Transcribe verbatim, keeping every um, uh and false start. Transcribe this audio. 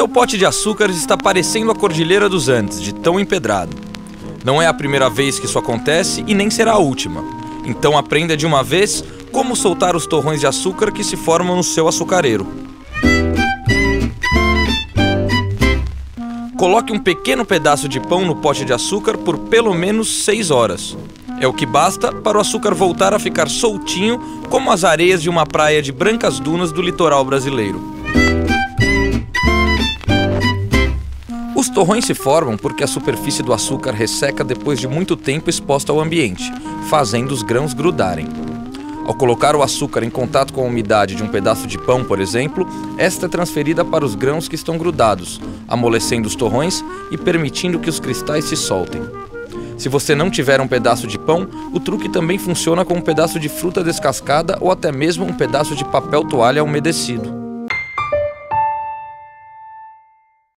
seu pote de açúcar está parecendo a Cordilheira dos Andes, de tão empedrado. Não é a primeira vez que isso acontece e nem será a última. Então aprenda de uma vez como soltar os torrões de açúcar que se formam no seu açucareiro. Coloque um pequeno pedaço de pão no pote de açúcar por pelo menos seis horas. É o que basta para o açúcar voltar a ficar soltinho como as areias de uma praia de brancas dunas do litoral brasileiro. Os torrões se formam porque a superfície do açúcar resseca depois de muito tempo exposta ao ambiente, fazendo os grãos grudarem. Ao colocar o açúcar em contato com a umidade de um pedaço de pão, por exemplo, esta é transferida para os grãos que estão grudados, amolecendo os torrões e permitindo que os cristais se soltem. Se você não tiver um pedaço de pão, o truque também funciona com um pedaço de fruta descascada ou até mesmo um pedaço de papel toalha umedecido.